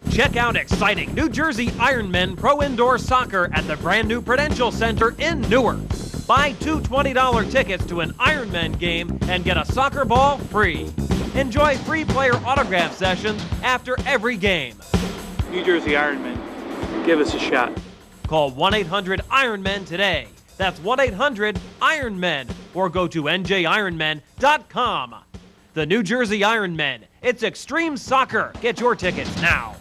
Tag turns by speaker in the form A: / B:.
A: Check out exciting New Jersey Ironmen Pro Indoor Soccer at the brand new Prudential Center in Newark. Buy two $20 tickets to an Ironman game and get a soccer ball free. Enjoy free player autograph sessions after every game.
B: New Jersey Ironmen, give us a shot.
A: Call 1-800-IRONMEN today. That's 1-800-IRONMEN or go to njironmen.com. The New Jersey Ironmen. It's extreme soccer. Get your tickets now.